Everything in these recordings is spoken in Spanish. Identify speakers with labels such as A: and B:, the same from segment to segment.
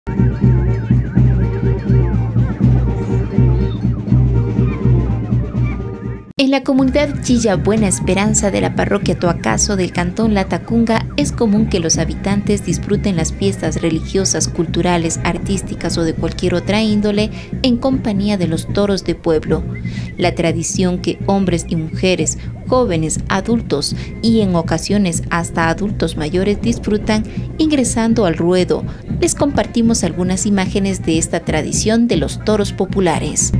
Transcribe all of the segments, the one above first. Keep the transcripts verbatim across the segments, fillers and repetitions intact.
A: En la comunidad Chilla Buena Esperanza de la parroquia Toacaso del cantón Latacunga es común que los habitantes disfruten las fiestas religiosas, culturales, artísticas o de cualquier otra índole en compañía de los toros de pueblo. La tradición que hombres y mujeres, jóvenes, adultos y en ocasiones hasta adultos mayores disfrutan ingresando al ruedo. Les compartimos algunas imágenes de esta tradición de los toros populares.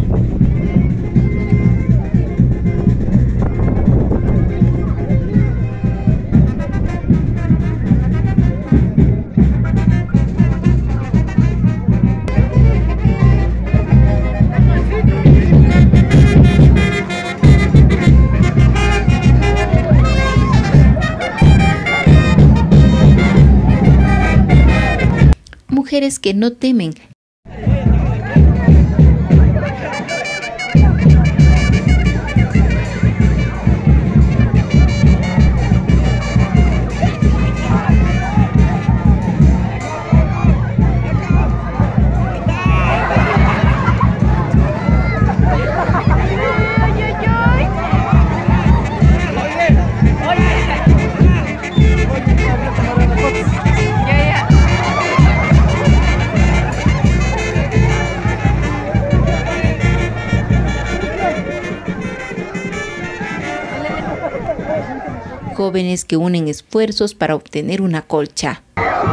A: Mujeres que no temen. Jóvenes que unen esfuerzos para obtener una colcha.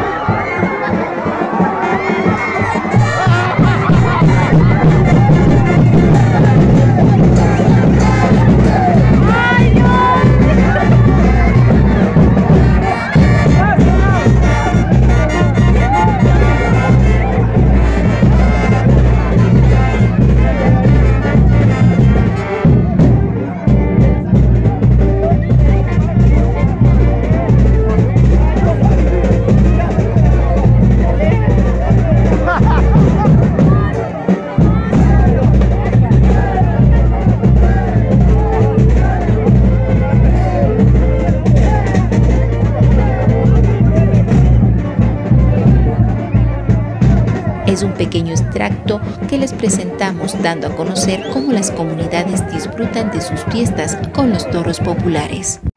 A: Es un pequeño extracto que les presentamos dando a conocer cómo las comunidades disfrutan de sus fiestas con los toros populares.